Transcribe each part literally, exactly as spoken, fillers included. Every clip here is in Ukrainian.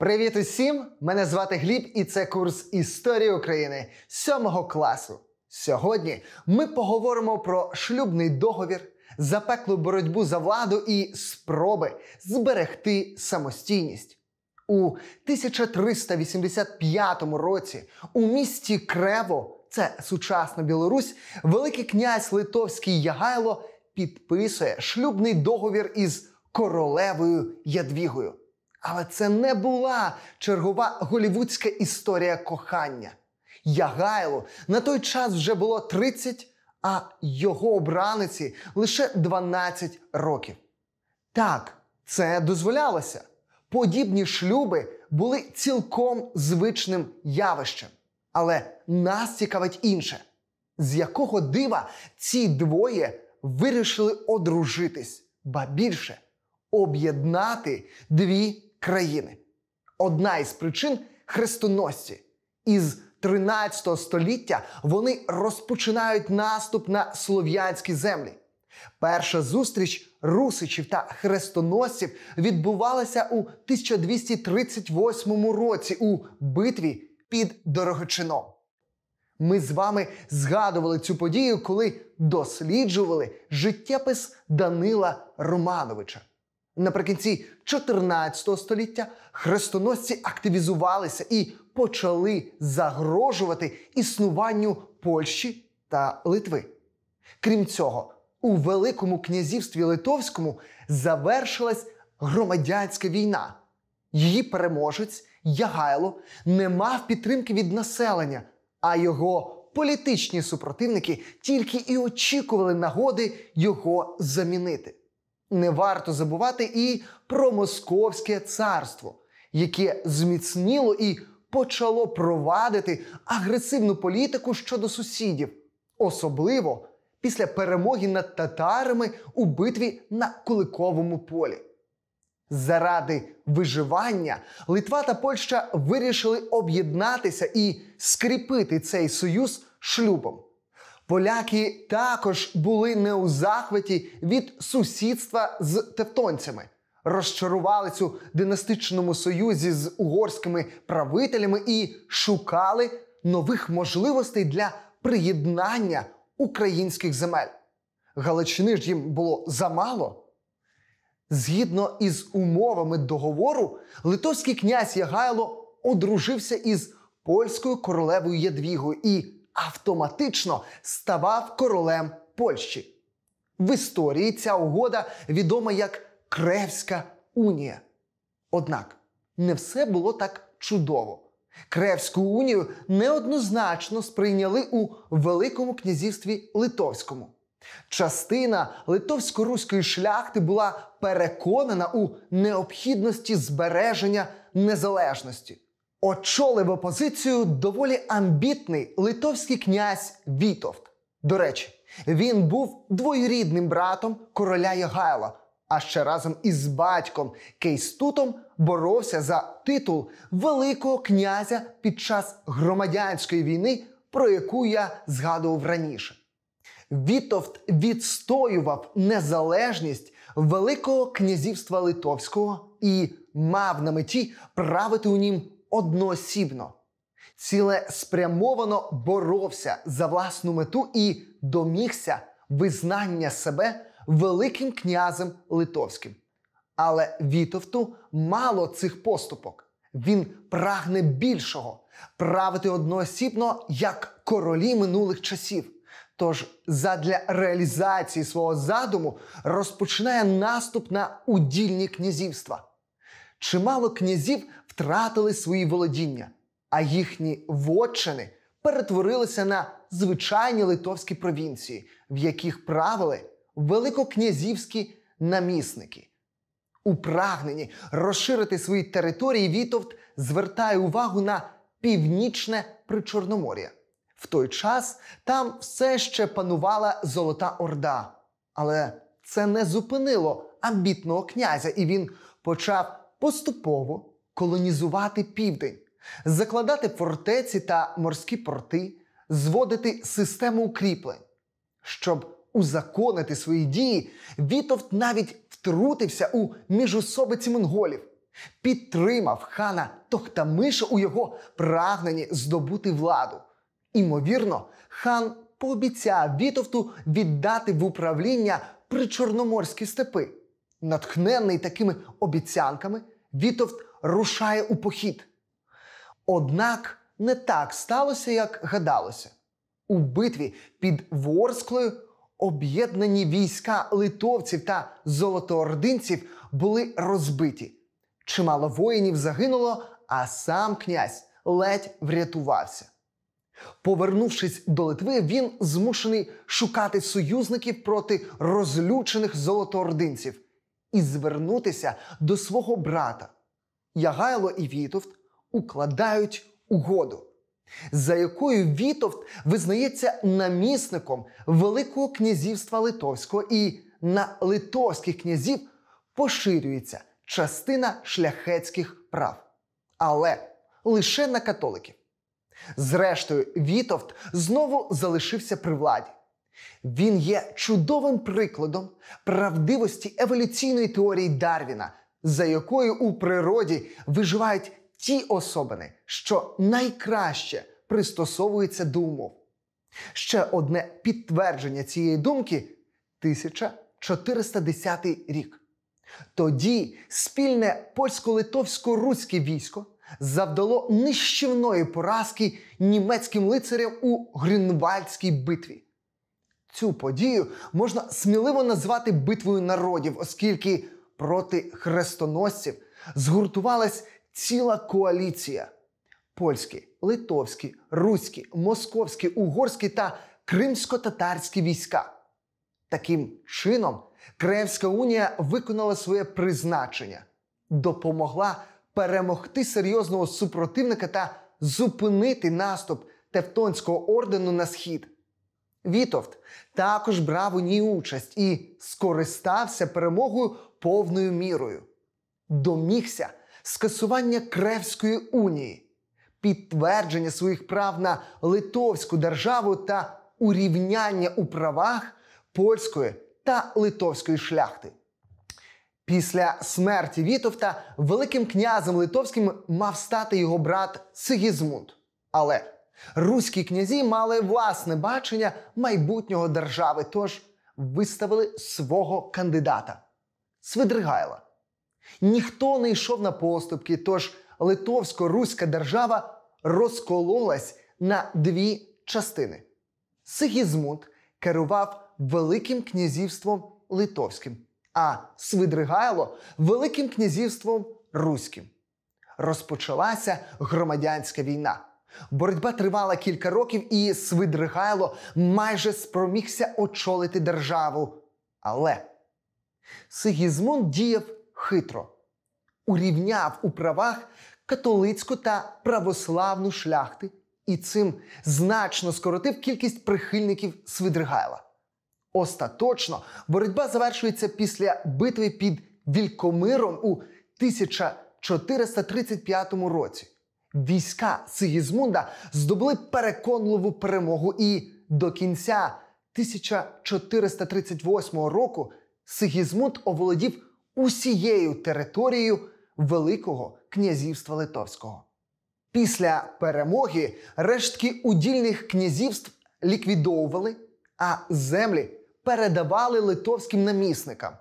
Привіт усім! Мене звати Гліб і це курс Історії України сьомого класу. Сьогодні ми поговоримо про шлюбний договір, запеклу боротьбу за владу і спроби зберегти самостійність. У тисяча триста вісімдесят п'ятому році у місті Крево, це сучасна Білорусь, Великий князь Литовський Ягайло підписує шлюбний договір із королевою Ядвігою. Але це не була чергова голівудська історія кохання. Ягайлу на той час вже було тридцять, а його обраниці лише дванадцять років. Так, це дозволялося. Подібні шлюби були цілком звичним явищем. Але нас цікавить інше. З якого дива ці двоє вирішили одружитись, ба більше – об'єднати дві країни. Одна із причин – хрестоносці. Із тринадцятого століття вони розпочинають наступ на слов'янські землі. Перша зустріч русичів та хрестоносців відбувалася у тисяча двісті тридцять восьмому році у битві під Дорогочином. Ми з вами згадували цю подію, коли досліджували життєпис Данила Романовича. Наприкінці чотирнадцятого століття хрестоносці активізувалися і почали загрожувати існуванню Польщі та Литви. Крім цього, у Великому князівстві Литовському завершилась громадянська війна. Її переможець Ягайло не мав підтримки від населення, а його політичні супротивники тільки і очікували нагоди його замінити. Не варто забувати і про Московське царство, яке зміцніло і почало провадити агресивну політику щодо сусідів, особливо після перемоги над татарами у битві на Куликовому полі. Заради виживання Литва та Польща вирішили об'єднатися і скріпити цей союз шлюбом. Поляки також були не у захваті від сусідства з тевтонцями, розчарувалися у династичному союзі з угорськими правителями і шукали нових можливостей для приєднання українських земель. Галичини ж їм було замало. Згідно із умовами договору, литовський князь Ягайло одружився із польською королевою Ядвігою і автоматично ставав королем Польщі. В історії ця угода відома як Кревська унія. Однак, не все було так чудово. Кревську унію неоднозначно сприйняли у Великому князівстві Литовському. Частина литовсько-руської шляхти була переконана у необхідності збереження незалежності. Очолив опозицію доволі амбітний литовський князь Вітовт. До речі, він був двоюрідним братом короля Ягайла, а ще разом із батьком Кейстутом боровся за титул Великого князя під час громадянської війни, про яку я згадував раніше. Вітовт відстоював незалежність Великого князівства Литовського і мав на меті правити у нім одноосібно. Цілеспрямовано боровся за власну мету і домігся визнання себе Великим князем Литовським. Але Вітовту мало цих поступок. Він прагне більшого – правити одноосібно, як королі минулих часів. Тож задля реалізації свого задуму розпочинає наступ на удільні князівства. Чимало князів втратили свої володіння, а їхні вотчини перетворилися на звичайні литовські провінції, в яких правили великокнязівські намісники. У прагненні розширити свої території Вітовт звертає увагу на північне Причорномор'я. В той час там все ще панувала Золота Орда. Але це не зупинило амбітного князя, і він почав поступово колонізувати південь, закладати фортеці та морські порти, зводити систему укріплень. Щоб узаконити свої дії, Вітовт навіть втрутився у міжусобиці монголів. підтримав хана Тохтамиша у його прагненні здобути владу. Імовірно, хан пообіцяв Вітовту віддати в управління причорноморські степи. Натхненний такими обіцянками, Вітовт рушає у похід. Однак не так сталося, як гадалося. У битві під Ворсклою об'єднані війська литовців та золотоординців були розбиті. Чимало воїнів загинуло, а сам князь ледь врятувався. Повернувшись до Литви, він змушений шукати союзників проти розлючених золотоординців і звернутися до свого брата. Ягайло і Вітовт укладають угоду, за якою Вітовт визнається намісником Великого князівства Литовського, і на литовських князів поширюється частина шляхетських прав. Але лише на католиків. Зрештою, Вітовт знову залишився при владі. Він є чудовим прикладом правдивості еволюційної теорії Дарвіна, за якою у природі виживають ті особини, що найкраще пристосовуються до умов. Ще одне підтвердження цієї думки – тисяча чотириста десятий рік. Тоді спільне польсько-литовсько-руське військо завдало нищівної поразки німецьким лицарям у Грюнвальдській битві. Цю подію можна сміливо назвати битвою народів, оскільки проти хрестоносців згуртувалась ціла коаліція. Польські, литовські, руські, московські, угорські та кримсько-татарські війська. Таким чином, Кревська унія виконала своє призначення, допомогла перемогти серйозного супротивника та зупинити наступ Тевтонського ордену на схід. Вітовт також брав у ній участь і скористався перемогою повною мірою. Домігся скасування Кревської унії, підтвердження своїх прав на литовську державу та урівняння у правах польської та литовської шляхти. Після смерті Вітовта великим князем литовським мав стати його брат Сигізмунд. Але руські князі мали власне бачення майбутнього держави, тож виставили свого кандидата – Свидригайла. Ніхто не йшов на поступки, тож литовсько-руська держава розкололась на дві частини. Сигізмунд керував Великим князівством Литовським, а Свидригайло – Великим князівством Руським. Розпочалася громадянська війна. Боротьба тривала кілька років, і Свидригайло майже спромігся очолити державу. Але Сигізмунд діяв хитро. Урівняв у правах католицьку та православну шляхти і цим значно скоротив кількість прихильників Свидригайла. Остаточно боротьба завершується після битви під Вількомиром у тисяча чотириста тридцять п'ятому році. Війська Сигізмунда здобули переконливу перемогу, і до кінця тисяча чотириста тридцять восьмого року Сигізмунд оволодів усією територією Великого князівства Литовського. Після перемоги рештки удільних князівств ліквідовували, а землі передавали литовським намісникам.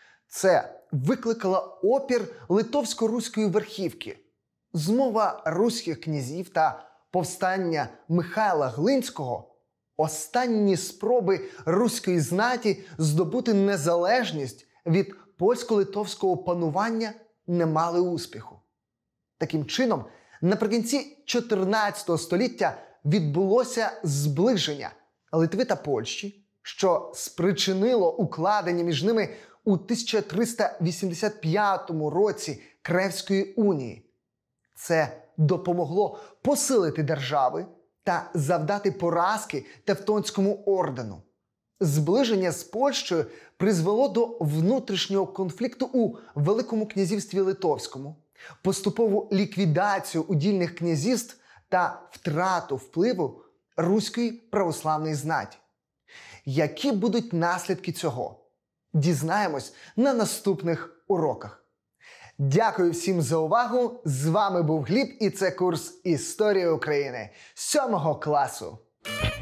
Це викликало опір литовсько-руської верхівки. Змова руських князів та повстання Михайла Глинського – останні спроби руської знаті здобути незалежність від польсько-литовського панування не мали успіху. Таким чином, наприкінці чотирнадцятого століття відбулося зближення Литви та Польщі, що спричинило укладення між ними у тисяча триста вісімдесят п'ятому році Кревської унії. Це допомогло посилити держави та завдати поразки Тевтонському ордену. Зближення з Польщею призвело до внутрішнього конфлікту у Великому князівстві Литовському, поступову ліквідацію удільних князівств та втрату впливу руської православної знаті. Які будуть наслідки цього? Дізнаємось на наступних уроках. Дякую всім за увагу. З вами був Гліб і це курс Історія України сьомого класу.